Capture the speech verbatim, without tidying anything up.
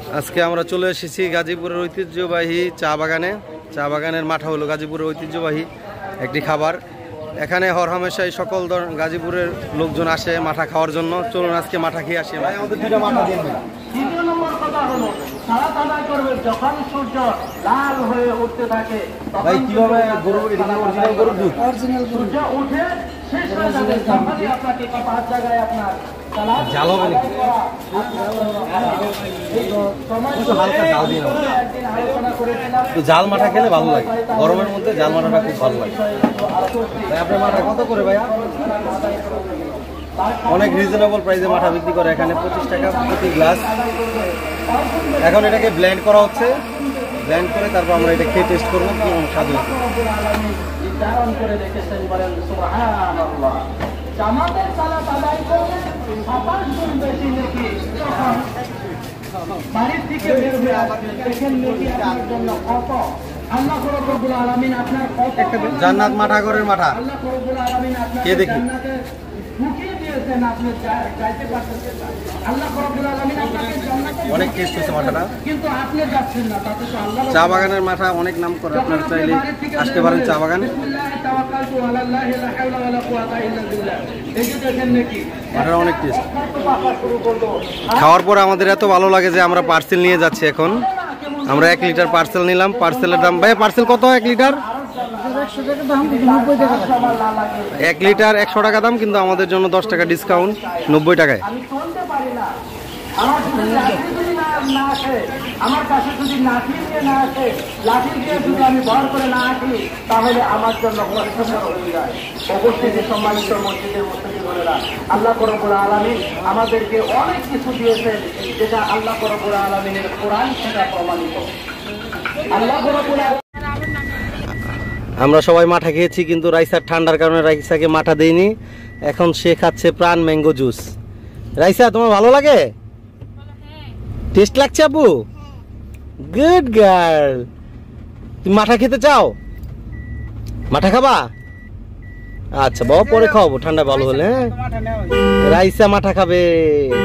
আজকে আমরা চলে এসেছি গাজীপুরের ঐতিহ্যবাহী চা বাগানে। চা বাগানের মাঠা হলো গাজীপুরের ঐতিহ্যবাহী একটি খাবার। এখানে হরহামেশাই সকল গাজীপুরের লোকজন আসে মাঠা খাওয়ার জন্য। চলুন আজকে মাঠা খেয়ে আসি। ভাই আমাদের দুইটা মাঠা দিন। দ্বিতীয় নম্বর কথা হলো সারা তারা করবে যখন সূর্য লাল হয়ে উঠতে থাকে। ভাই কিভাবে গরু এটা অরিজিনাল গরুর দুধ? অরিজিনাল সূর্য উঠে শেষ হয়ে যাবে তখনই আপনাকে পাঁচ জায়গায় আপনার জাল হবে নাকি? হালকা জাল দিন। তো জাল মাঠা খেলে ভালো লাগে, গরমের মধ্যে জাল মাঠাটা খুব ভালো লাগে। ভাই আপনার মাঠা কত করে ভাইয়া? অনেক রিজনেবল প্রাইসে মাঠা বিক্রি করে এখানে, পঁচিশ টাকা প্রতি গ্লাস। এখন এটাকে ব্লেন্ড করা হচ্ছে, ব্লেন্ড করে তারপর আমরা এটা খেয়ে টেস্ট করবো কেমন স্বাদ হয়েছে। জান্নাত মাঠা ঘরের মাঠা কে দেখি। অনেক টেস্ট হচ্ছে মাঠাটা। চা বাগানের মাঠা অনেক নাম করে, আপনারা চাইলে আসতে পারেন চা বাগানে। মাঠাটা অনেক টেস্ট। খাওয়ার পর আমাদের এত ভালো লাগে যে আমরা পার্সেল নিয়ে যাচ্ছি। এখন আমরা এক লিটার পার্সেল নিলাম। পার্সেলের দাম ভাই, পার্সেল কত? এক লিটার এক লিটার একশো টাকা দাম, কিন্তু আমাদের জন্য দশ টাকা ডিসকাউন্ট, নব্বই টাকায়। আমার কাছে যদি লাঠি দিয়ে না আসে, লাঠি দিয়ে যদি আমি ভর করে না আসি, তাহলে আমার জন্য হয়ে যায়। অবশ্যই সম্মানিত মসজিদের মুসলিমেরা, আল্লাহ রব্বুল আলামিন আমাদেরকে অনেক কিছু দিয়েছেন যেটা আল্লাহ রব্বুল আলামিনের কোরআন সেটা প্রমাণিত। আল্লাহ রব্বুল আমরা সবাই মাঠা খেয়েছি, কিন্তু রাইসার ঠান্ডার কারণে রাইসাকে মাঠা দেয়নি। এখন সে খাচ্ছে প্রাণ ম্যাঙ্গো জুস। রাইসা তোমার ভালো লাগে? টেস্ট লাগছে আপু? Good girl. তুমি মাঠা খেতে চাও? মাঠা খাবা? আচ্ছা বাবা, পরে খাওয়াবো ঠান্ডা ভালো হলে। হ্যাঁ, রাইসা মাঠা খাবে।